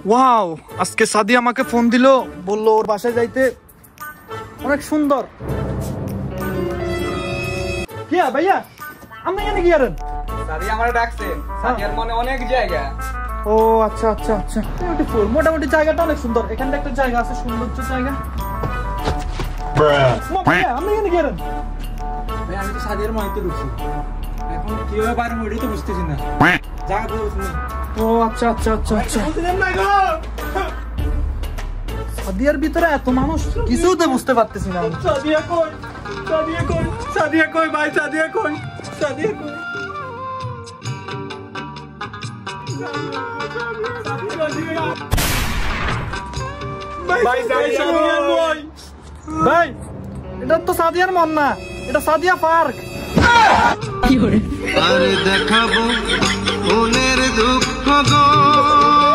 Wow, আজকে সাদি আমাকে ফোন দিল, বললো ওর বাসায় যাইতে, অনেক সুন্দর। কিয়া ভাইয়া আপনি এখানে কি করেন? সাদি আমারে ডাকছে, সাদিয়ার মনে অনেক জায়গা। ও আচ্ছা আচ্ছা আচ্ছা, বিউটিফুল। মোটামুটি জায়গাটা অনেক সুন্দর। এখানটা একটা জায়গা আছে, সৌন্দর্য জায়গা। ভাইয়া আপনি এখানে কি করেন? ভাই আমি তো সাদিয়ার মনেতে ঢুকছি, এখন কিভাবে পারবো এটাই তো বুঝতেছি না। জায়গা তো বুঝছি না। ও আচ্ছা আচ্ছা আচ্ছা আচ্ছা। সাদিয়ার ভিতরে এত মানুষ, কিছু তো বুঝতে পারতেছি না। সাদিয়া কই? সাদিয়া কই? সাদিয়া কই ভাই? সাদিয়া কই? সাদিয়া কই? ভাই সাদিয়া কই? ভাই এটা তো সাদিয়ার মন না, এটা সাদিয়া পার্ক। আর দেখাবো মনের দুঃখ গো।